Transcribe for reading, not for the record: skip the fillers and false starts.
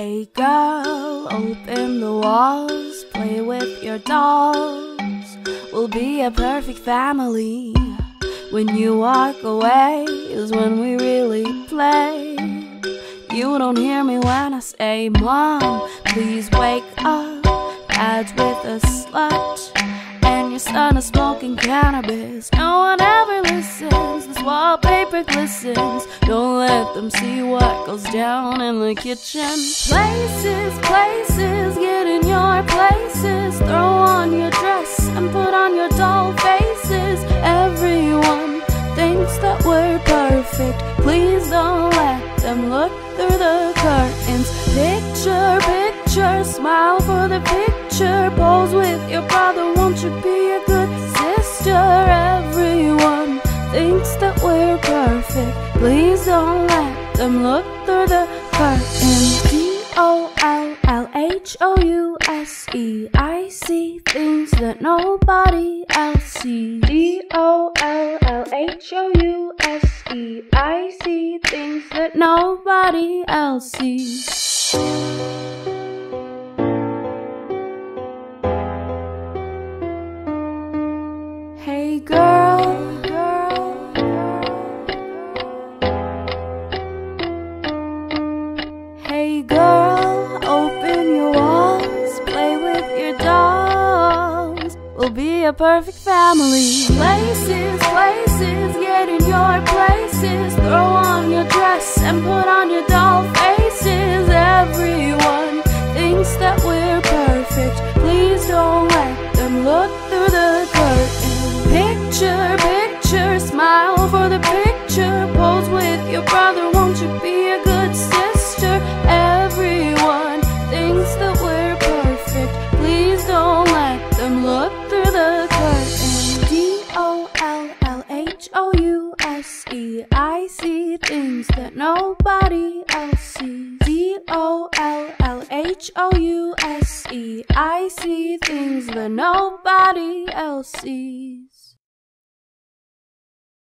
Hey girl, open the walls, play with your dolls. We'll be a perfect family. When you walk away is when we really play. You don't hear me when I say, Mom, please wake up. Dad's with a slut, and your son is smoking cannabis. No one ever listens, this wallpaper glistens. Don't let them see what goes down in the kitchen. Places, places, get in your places. Throw on your dress and put on your doll faces. Everyone thinks that we're perfect. Please don't let them look through the curtains. Picture, picture, smile for the picture. Pose with your brother, won't you be a good sister? Everyone thinks that we're perfect. Please don't let them look through the curtains. Dollhouse, I see things that nobody else sees. Dollhouse, I see things that nobody else sees. Hey girl, hey girl, open your walls, play with your dolls. We'll be a perfect family. Places, places, get in your places. Throw on your dress and put on your doll faces. Everyone thinks that we're perfect. Please don't let them look through the curtain. Picture, picture, smile for the picture. Pose with your brother, won't you be a good sister? Everyone thinks that we're perfect. Please don't let them look through the curtain. Dollhouse, I see things that nobody else sees. Dollhouse, I see things that nobody else sees.